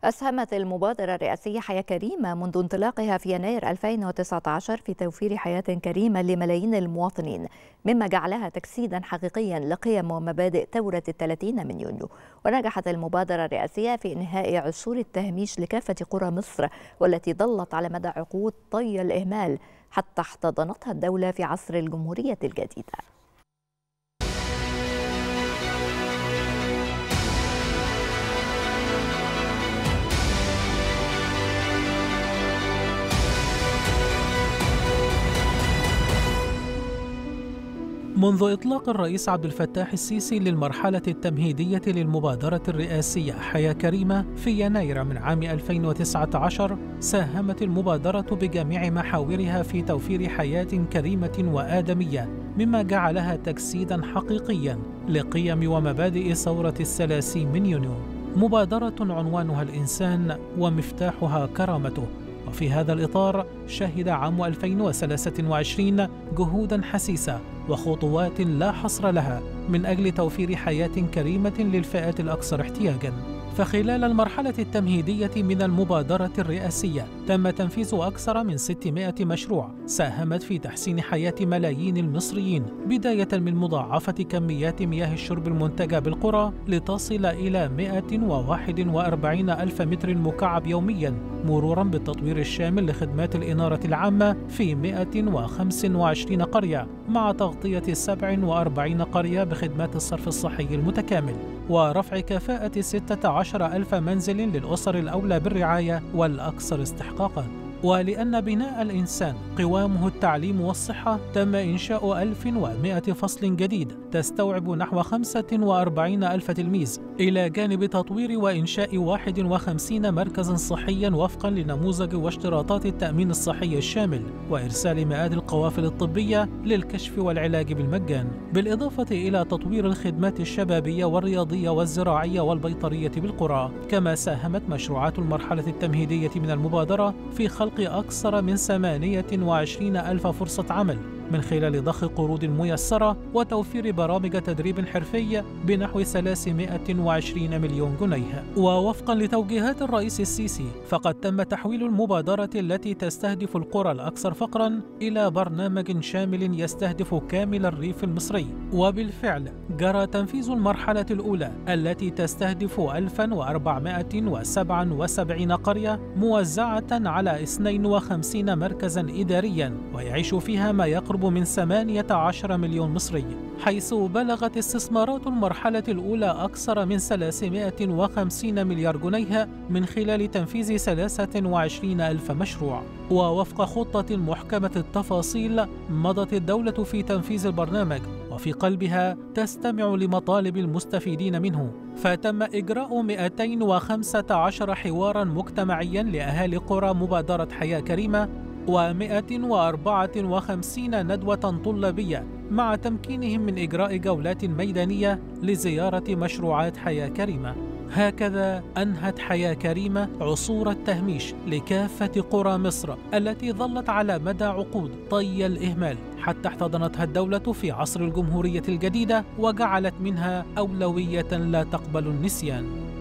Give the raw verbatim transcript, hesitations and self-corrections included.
أسهمت المبادرة الرئاسية حياة كريمة منذ انطلاقها في يناير ألفين وتسعة عشر في توفير حياة كريمة لملايين المواطنين، مما جعلها تجسيدا حقيقيا لقيم ومبادئ ثورة الثلاثين من يونيو. ونجحت المبادرة الرئاسية في إنهاء عصور التهميش لكافة قرى مصر، والتي ظلت على مدى عقود طي الإهمال حتى احتضنتها الدولة في عصر الجمهورية الجديدة. منذ إطلاق الرئيس عبد الفتاح السيسي للمرحلة التمهيدية للمبادرة الرئاسية حياة كريمة في يناير من عام ألفين وتسعة عشر، ساهمت المبادرة بجميع محاورها في توفير حياة كريمة وآدمية، مما جعلها تجسيدا حقيقيا لقيم ومبادئ ثورة الثلاثين من يونيو. مبادرة عنوانها الإنسان ومفتاحها كرامته. وفي هذا الإطار شهد عام ألفين وثلاثة وعشرين جهودا حسيسة وخطوات لا حصر لها من أجل توفير حياة كريمة للفئات الأكثر احتياجاً. فخلال المرحلة التمهيدية من المبادرة الرئاسية تم تنفيذ أكثر من ستمائة مشروع ساهمت في تحسين حياة ملايين المصريين، بداية من مضاعفة كميات مياه الشرب المنتجة بالقرى لتصل إلى مائة وواحد وأربعين ألف متر مكعب يومياً، مروراً بالتطوير الشامل لخدمات الإنارة العامة في مائة وخمسة وعشرين قرية، مع تغطية سبع وأربعين قرية بخدمات الصرف الصحي المتكامل، ورفع كفاءة ستة عشر ألف منزل للأسر الأولى بالرعاية والأكثر استحقاقاً. ولأن بناء الإنسان قوامه التعليم والصحة، تم إنشاء ألف ومائة فصل جديد تستوعب نحو خمسة وأربعين ألف تلميذ، إلى جانب تطوير وإنشاء واحد وخمسين مركزاً صحياً وفقاً لنموذج واشتراطات التأمين الصحي الشامل، وإرسال مئات القوافل الطبية للكشف والعلاج بالمجان، بالإضافة إلى تطوير الخدمات الشبابية والرياضية والزراعية والبيطرية بالقرى. كما ساهمت مشروعات المرحلة التمهيدية من المبادرة في خلق أكثر من ثمانية وعشرين ألف فرصة عمل من خلال ضخ قروض ميسرة وتوفير برامج تدريب حرفي بنحو ثلاثمائة وعشرين مليون جنيه. ووفقا لتوجيهات الرئيس السيسي، فقد تم تحويل المبادرة التي تستهدف القرى الأكثر فقرا إلى برنامج شامل يستهدف كامل الريف المصري. وبالفعل جرى تنفيذ المرحلة الأولى التي تستهدف ألف وأربعمائة وسبعة وسبعين قرية موزعة على اثنين وخمسين مركزا إداريا، ويعيش فيها ما يقرب من ثمانية عشر مليون مصري، حيث بلغت استثمارات المرحلة الأولى أكثر من ثلاثمائة وخمسين مليار جنيه من خلال تنفيذ ثلاثة وعشرين ألف مشروع. ووفق خطة محكمة التفاصيل، مضت الدولة في تنفيذ البرنامج، وفي قلبها تستمع لمطالب المستفيدين منه، فتم إجراء مئتين وخمسة عشر حوارا مجتمعيا لأهالي قرى مبادرة حياة كريمة، ومائة وأربعة وخمسين ندوة طلابية، مع تمكينهم من إجراء جولات ميدانية لزيارة مشروعات حياة كريمة. هكذا أنهت حياة كريمة عصور التهميش لكافة قرى مصر التي ظلت على مدى عقود طي الإهمال، حتى احتضنتها الدولة في عصر الجمهورية الجديدة وجعلت منها أولوية لا تقبل النسيان.